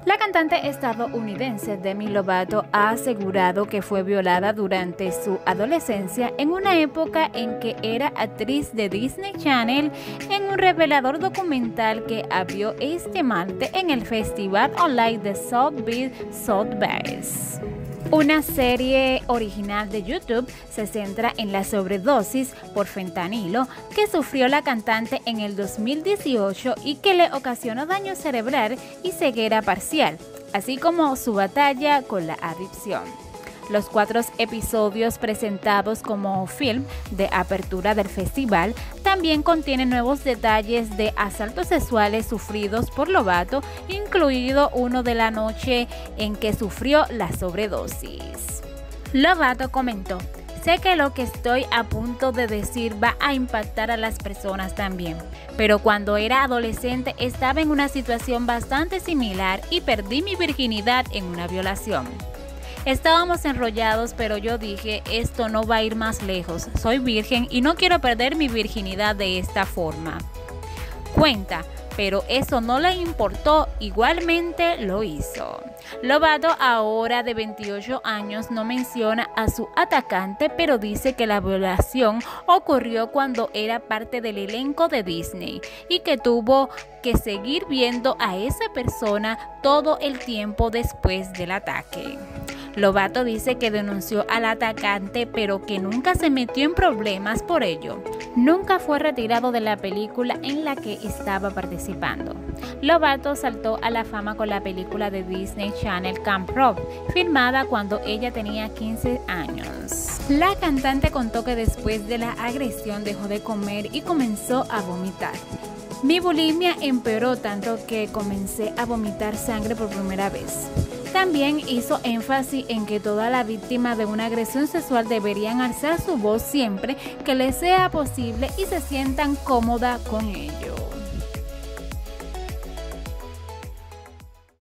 La cantante estadounidense Demi Lovato ha asegurado que fue violada durante su adolescencia en una época en que era actriz de Disney Channel en un revelador documental que abrió este martes en el festival online de South Beach, South Beach. Una serie original de YouTube se centra en la sobredosis por fentanilo que sufrió la cantante en el 2018 y que le ocasionó daño cerebral y ceguera parcial, así como su batalla con la adicción. Los 4 episodios presentados como film de apertura del festival también contienen nuevos detalles de asaltos sexuales sufridos por Lovato, incluido uno de la noche en que sufrió la sobredosis. Lovato comentó: "Sé que lo que estoy a punto de decir va a impactar a las personas también, pero cuando era adolescente estaba en una situación bastante similar y perdí mi virginidad en una violación. Estábamos enrollados, pero yo dije, esto no va a ir más lejos, soy virgen y no quiero perder mi virginidad de esta forma". Cuenta, pero eso no le importó, igualmente lo hizo. Lovato, ahora de 28 años, no menciona a su atacante, pero dice que la violación ocurrió cuando era parte del elenco de Disney y que tuvo que seguir viendo a esa persona todo el tiempo después del ataque. Lovato dice que denunció al atacante, pero que nunca se metió en problemas por ello. Nunca fue retirado de la película en la que estaba participando. Lovato saltó a la fama con la película de Disney Channel Camp Rock, filmada cuando ella tenía 15 años. La cantante contó que después de la agresión dejó de comer y comenzó a vomitar. "Mi bulimia empeoró tanto que comencé a vomitar sangre por primera vez". También hizo énfasis en que toda la víctima de una agresión sexual deberían alzar su voz siempre que les sea posible y se sientan cómodas con ello.